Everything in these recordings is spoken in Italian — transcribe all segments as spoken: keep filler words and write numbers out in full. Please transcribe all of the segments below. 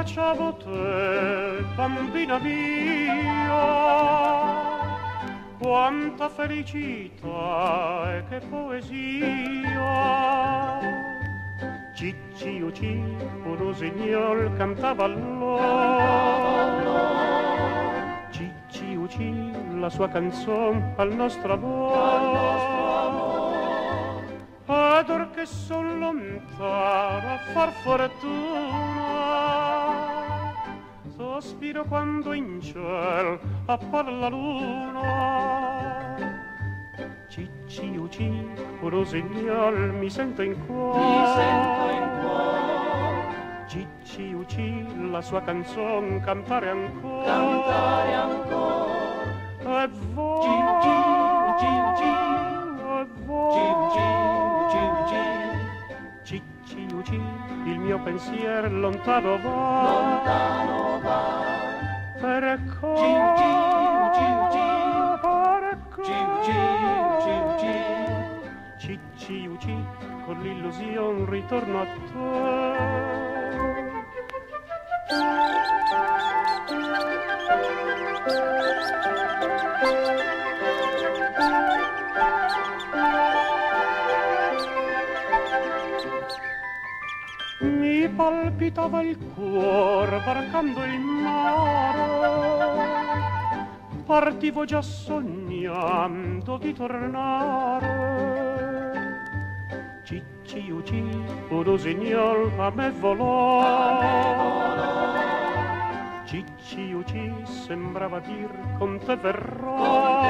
baciavo te, bambina mia, quanta felicità e che poesia. Cicci Ucci, un rosignol cantava allora, Cicci Ucci, la sua canzone al nostro amor, ed or che son lontana a far fortuna, sospiro quando in ciel appare la luna. Cicci Ucci, un rosignol mi sento in cuore, mi sento in cuore. Cicci Ucci, la sua canzone cantare ancora, cantare ancora. E voi, Cicci Ucci, Ucci, e voi, Cicci Ucci, Ucci, Cicci Ucci, il mio pensier lontano va, lontano va. Per Cicci Ucci, Ucci, Cicci Ucci, con l'illusione ritorno a te. Mi palpitava il cuore varcando il mare, partivo già sognando di tornare. Cicci Ucci, un rosignol a me volò, Cicci Ucci sembrava dir con te verrò,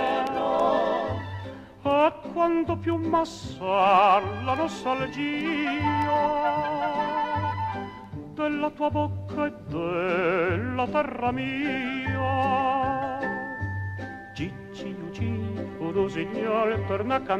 e quando più m'assar la nostalgia della tua bocca e della terra mia, Cicci Ucci, un rosignol torna a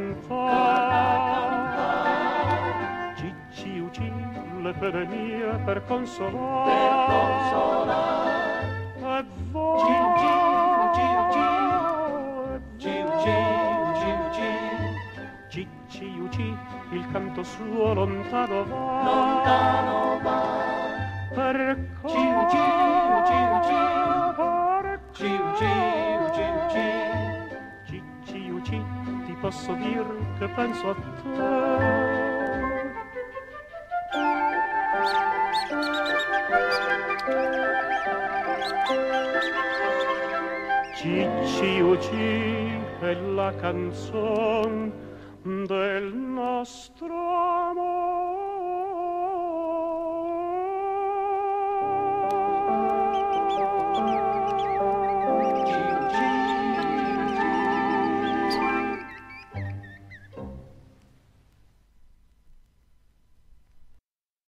cantare, Cicci Ucci, le pene mie per consolare, per consolare. E voi, Cicci Ucci, Ucci, Cicci Ucci, Ucci, Cicci Ucci, il canto suo lontano va, lontano va. Per Cicci Ucci, Ucci, Cicci Ucci, Ucci, Cicci Ucci, ti posso dir che penso a te. Cicci Ucci è la canzone del nostro amore.